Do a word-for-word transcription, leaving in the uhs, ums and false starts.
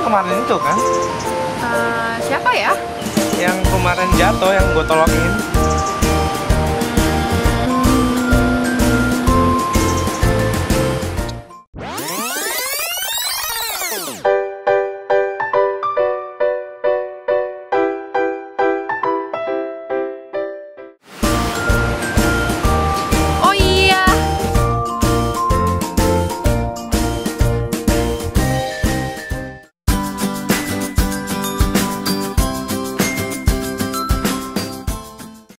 kemarin itu kan? Uh, siapa ya? Yang kemarin jatuh, yang gue tolongin.